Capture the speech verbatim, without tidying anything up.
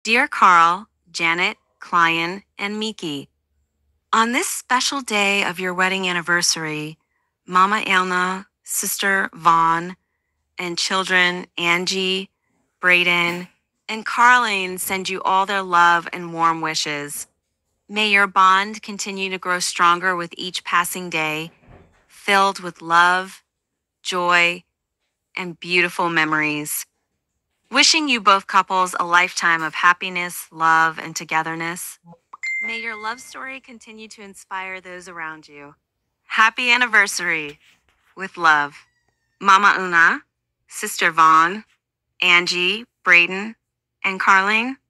Dear Carl, Janet, Clien, and Miki, on this special day of your wedding anniversary, Mama Elna, Sister Vaughn, and children Angie, Braden, and Carlene send you all their love and warm wishes. May your bond continue to grow stronger with each passing day, filled with love, joy, and beautiful memories. Wishing you both couples a lifetime of happiness, love, and togetherness. May your love story continue to inspire those around you. Happy anniversary with love. Mama Una, Sister Vaughn, Angie, Braden, and Carlene.